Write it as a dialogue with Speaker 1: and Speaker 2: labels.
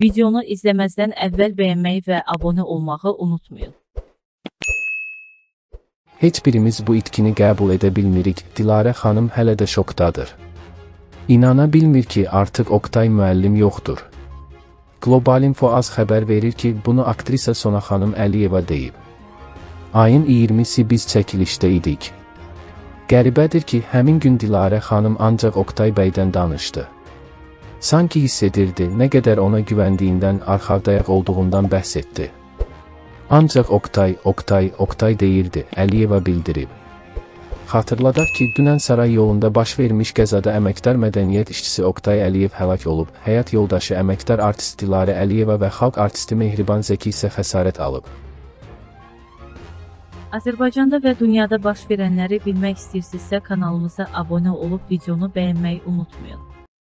Speaker 1: Videonu izləməzdən əvvəl bəyənməyi və abunə olmağı unutmayın.
Speaker 2: Heç birimiz bu itkini qəbul edə bilmirik. Dilarə xanım hələ də şokdadır. İnana bilmir ki, artıq Oktay müəllim yoxdur. Global Info az xəbər verir ki, bunu aktrisa Sona xanım Əliyeva deyib. Ayın 20-si biz çəkilişdə idik. Qəribədir ki, həmin gün Dilarə xanım ancaq Oktay bəydən danışdı. Sanki hiss edirdi, nə qədər ona güvəndiyindən, arxadayaq olduğundan bəhs etdi. Ancaq Oktay deyirdi, Əliyeva bildirib. Xatırladaq ki, dünən Saray yolunda baş vermiş qəzada əməkdar mədəniyyət işçisi Oktay Əliyev həlak olub, həyat yoldaşı əməkdar artist Dilarə Əliyeva və xalq artisti Mehriban Zəki isə xəsarət alıb.
Speaker 1: Azərbaycanda və dünyada baş verənləri bilmək istəyirsinizsə kanalımıza abunə olub videonu bəyənməyi unutmayın.